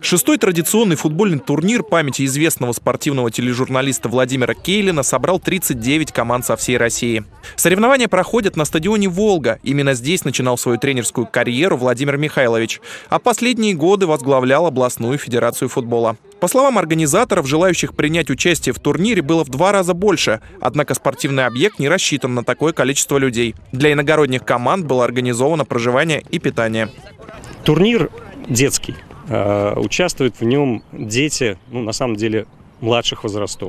Шестой традиционный футбольный турнир памяти известного спортивного тележурналиста Владимира Кейлина собрал 39 команд со всей России. Соревнования проходят на стадионе «Волга». Именно здесь начинал свою тренерскую карьеру Владимир Михайлович, а последние годы возглавлял областную федерацию футбола. По словам организаторов, желающих принять участие в турнире было в 2 раза больше, однако спортивный объект не рассчитан на такое количество людей. Для иногородних команд было организовано проживание и питание. Турнир детский. Участвуют в нем дети, на самом деле, младших возрастов.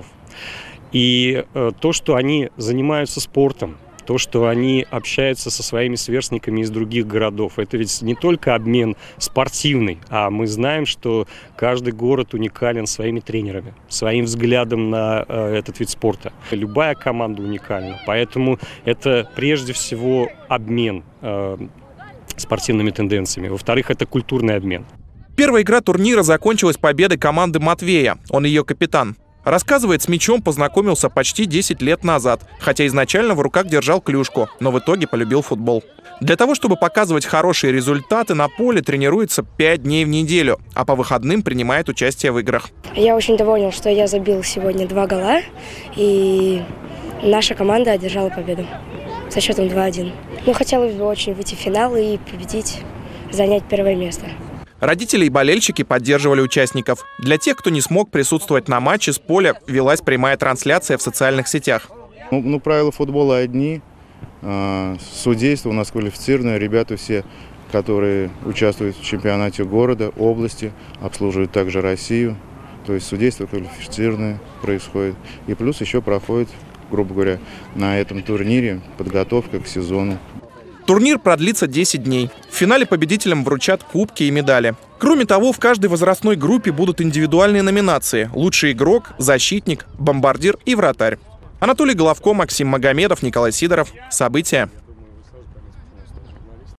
И то, что они занимаются спортом, то, что они общаются со своими сверстниками из других городов, это ведь не только обмен спортивный, а мы знаем, что каждый город уникален своими тренерами, своим взглядом на этот вид спорта. Любая команда уникальна, поэтому это прежде всего обмен спортивными тенденциями. Во-вторых, это культурный обмен. Первая игра турнира закончилась победой команды Матвея, он ее капитан. Рассказывает, с мячом познакомился почти 10 лет назад, хотя изначально в руках держал клюшку, но в итоге полюбил футбол. Для того, чтобы показывать хорошие результаты, на поле тренируется 5 дней в неделю, а по выходным принимает участие в играх. Я очень доволен, что я забил сегодня 2 гола, и наша команда одержала победу со счетом 2-1. Хотелось бы очень выйти в финал и победить, занять первое место. Родители и болельщики поддерживали участников. Для тех, кто не смог присутствовать на матче, с поля велась прямая трансляция в социальных сетях. Правила футбола одни. Судейство у нас квалифицированное. Ребята все, которые участвуют в чемпионате города, области, обслуживают также Россию. То есть судейство квалифицированное происходит. И плюс еще проходит, грубо говоря, на этом турнире подготовка к сезону. Турнир продлится 10 дней. В финале победителям вручат кубки и медали. Кроме того, в каждой возрастной группе будут индивидуальные номинации: лучший игрок, защитник, бомбардир и вратарь. Анатолий Головко, Максим Магомедов, Николай Сидоров. События.